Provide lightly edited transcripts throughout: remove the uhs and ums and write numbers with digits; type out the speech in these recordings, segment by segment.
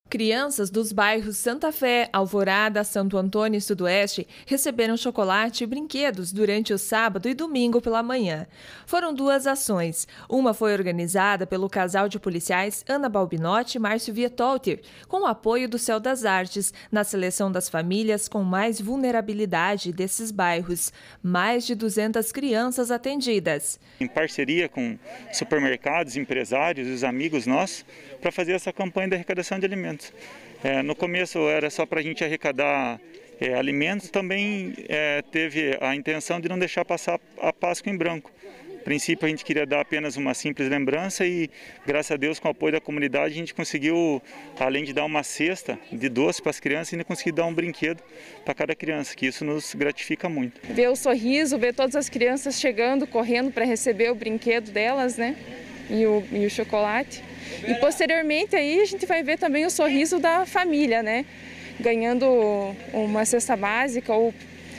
Crianças dos bairros Santa Fé, Alvorada, Santo Antônio e Sudoeste receberam chocolate e brinquedos durante o sábado e domingo pela manhã. Foram duas ações. Uma foi organizada pelo casal de policiais Ana Balbinotti e Márcio Vietolter, com o apoio do Céu das Artes, na seleção das famílias com mais vulnerabilidade desses bairros. Mais de 200 crianças atendidas. Em parceria com supermercados, empresários e os amigos nossos, para fazer essa campanha de arrecadação de alimentos. No começo era só para a gente arrecadar alimentos, também teve a intenção de não deixar passar a Páscoa em branco. A princípio a gente queria dar apenas uma simples lembrança e, graças a Deus, com o apoio da comunidade, a gente conseguiu, além de dar uma cesta de doce para as crianças, ainda conseguir dar um brinquedo para cada criança, que isso nos gratifica muito. Ver o sorriso, ver todas as crianças chegando, correndo para receber o brinquedo delas, né? E o chocolate. E posteriormente aí a gente vai ver também o sorriso da família, né? Ganhando uma cesta básica ou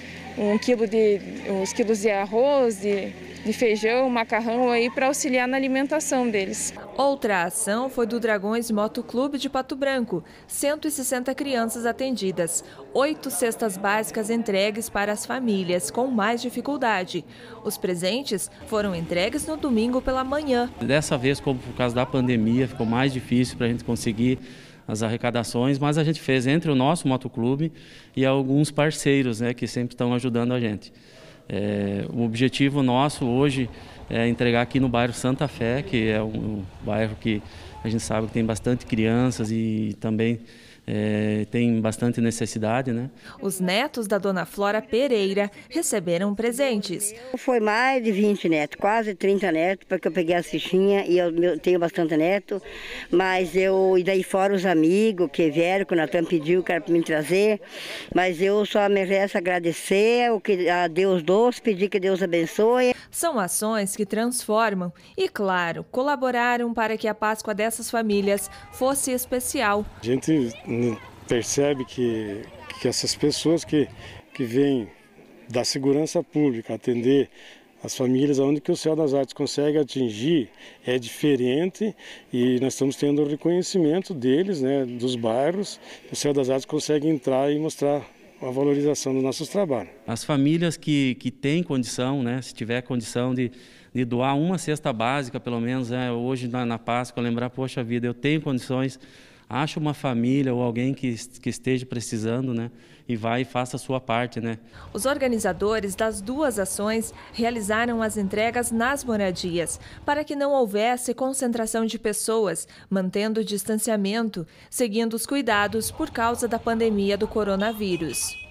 uns quilos de arroz, de feijão, macarrão aí para auxiliar na alimentação deles. Outra ação foi do Dragões Moto Clube de Pato Branco. 160 crianças atendidas. 8 cestas básicas entregues para as famílias com mais dificuldade. Os presentes foram entregues no domingo pela manhã. Dessa vez, como por causa da pandemia, ficou mais difícil para a gente conseguir as arrecadações, mas a gente fez entre o nosso motoclube e alguns parceiros, né, que sempre estão ajudando a gente. O objetivo nosso hoje é entregar aqui no bairro Santa Fé, que é um bairro que a gente sabe que tem bastante crianças e também tem bastante necessidade, né? Os netos da dona Flora Pereira receberam presentes. Foi mais de 20 netos, quase 30 netos, porque eu peguei a fichinha e eu tenho bastante neto, mas e daí fora os amigos que vieram, que o Natan pediu que era para me trazer, mas eu só me resta agradecer a Deus doce, pedir que Deus abençoe. São ações que transformam e, claro, colaboraram para que a Páscoa dessas famílias fosse especial. A gente percebe que essas pessoas que vêm da segurança pública atender as famílias onde que o Céu das Artes consegue atingir é diferente e nós estamos tendo o reconhecimento deles, né, dos bairros. O Céu das Artes consegue entrar e mostrar a valorização dos nossos trabalhos. As famílias que têm condição, né, se tiver condição de doar uma cesta básica, pelo menos, hoje na Páscoa, lembrar, poxa vida, eu tenho condições, acha uma família ou alguém que esteja precisando, né, e vai e faça a sua parte, né. Os organizadores das duas ações realizaram as entregas nas moradias, para que não houvesse concentração de pessoas, mantendo o distanciamento, seguindo os cuidados por causa da pandemia do coronavírus.